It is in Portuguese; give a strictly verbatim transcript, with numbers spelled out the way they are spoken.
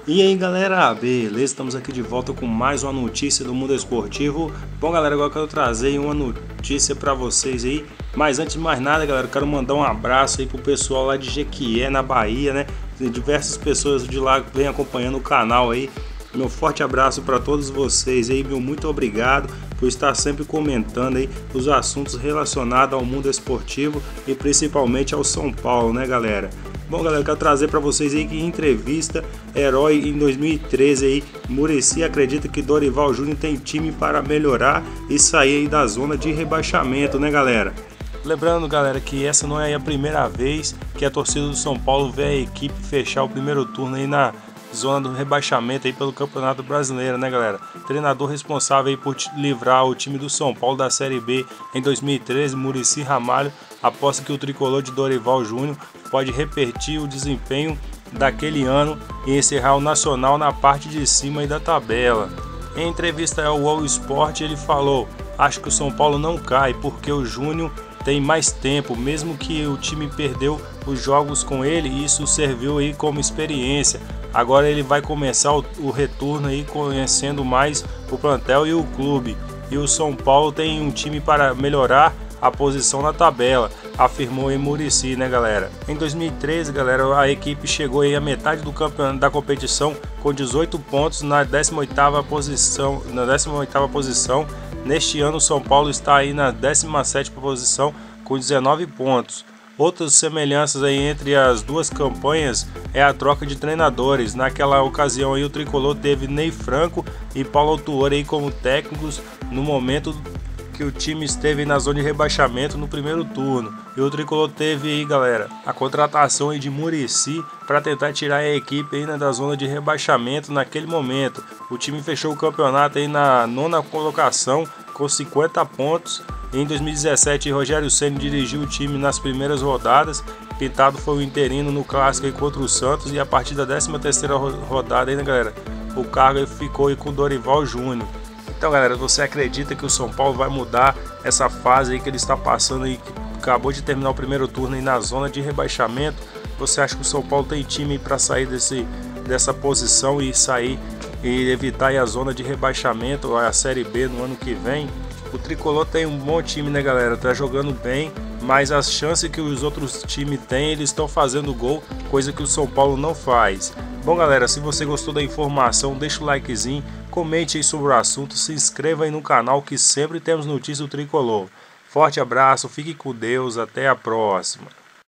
E aí galera, beleza? Estamos aqui de volta com mais uma notícia do mundo esportivo. Bom galera, agora eu quero trazer uma notícia para vocês aí. Mas antes de mais nada galera, eu quero mandar um abraço aí pro pessoal lá de Jequié, na Bahia, né? Diversas pessoas de lá vêm acompanhando o canal aí. Meu forte abraço para todos vocês aí, meu muito obrigado por estar sempre comentando aí os assuntos relacionados ao mundo esportivo e principalmente ao São Paulo, né galera? Bom galera, eu quero trazer para vocês aí que em entrevista Herói em dois mil e treze aí, Muricy acredita que Dorival Júnior tem time para melhorar e sair aí da zona de rebaixamento, né galera? Lembrando galera que essa não é a primeira vez que a torcida do São Paulo vê a equipe fechar o primeiro turno aí na zona do rebaixamento aí pelo Campeonato Brasileiro, né galera? Treinador responsável aí por livrar o time do São Paulo da Série B em dois mil e treze, Muricy Ramalho, aposta que o tricolor de Dorival Júnior pode repetir o desempenho daquele ano e encerrar o Nacional na parte de cima aí da tabela. Em entrevista ao All Sport ele falou: acho que o São Paulo não cai porque o Júnior tem mais tempo, mesmo que o time perdeu os jogos com ele, isso serviu aí como experiência. Agora ele vai começar o, o retorno aí conhecendo mais o plantel e o clube. E o São Paulo tem um time para melhorar a posição na tabela, afirmou em Muricy, né galera? Em dois mil e treze, galera, a equipe chegou aí à metade do campeonato da competição com dezoito pontos na décima oitava posição, na décima oitava posição. Neste ano o São Paulo está aí na décima sétima posição com dezenove pontos. Outras semelhanças aí entre as duas campanhas é a troca de treinadores. Naquela ocasião aí o tricolor teve Ney Franco e Paulo Autuori aí como técnicos no momento que o time esteve na zona de rebaixamento no primeiro turno. E o tricolor teve aí, galera, a contratação aí de Muricy para tentar tirar a equipe aí, né, da zona de rebaixamento naquele momento. O time fechou o campeonato aí na nona colocação com cinquenta pontos. Em dois mil e dezessete, Rogério Ceni dirigiu o time nas primeiras rodadas. Pintado foi o interino no clássico aí contra o Santos e a partir da décima terceira rodada aí, né, galera, o cargo ficou aí com o Dorival Júnior. Então galera, você acredita que o São Paulo vai mudar essa fase aí que ele está passando aí, que acabou de terminar o primeiro turno aí na zona de rebaixamento? Você acha que o São Paulo tem time para sair desse, dessa posição e sair e evitar aí a zona de rebaixamento, a Série B no ano que vem? O tricolor tem um bom time, né galera, tá jogando bem, mas as chances que os outros times têm, eles estão fazendo gol, coisa que o São Paulo não faz. Bom galera, se você gostou da informação, deixa o likezinho, comente aí sobre o assunto, se inscreva aí no canal que sempre temos notícias do tricolor. Forte abraço, fique com Deus, até a próxima.